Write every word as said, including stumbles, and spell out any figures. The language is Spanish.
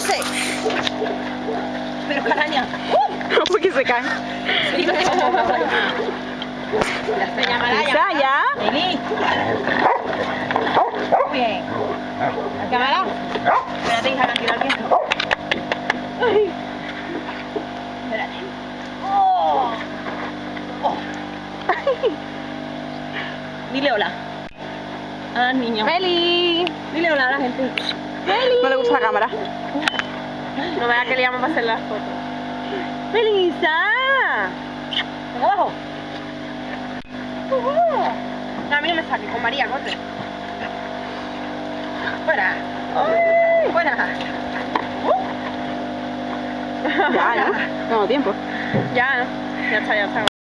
luces. Pero caraña. No, porque se cae. Sí, no. Se llamará ya. ¿Ya? ¿Ya? Vení. Muy bien. ¿La cámara? Espérate, hija, que tira el viento. Ay. Espérate. Oh. Oh. Dile hola. Ah, niño. ¡Feli! Dile hola a la gente. ¡Feli! No le gusta la cámara. No me da que le llaman para hacer las fotos. ¡Felisa! Venga, abajo. Uh-huh. No, a mí no me saques, con María, corre. Fuera. Ay, fuera. Uh. Ya, ¿no? No, tiempo. Ya, ya está, ya está.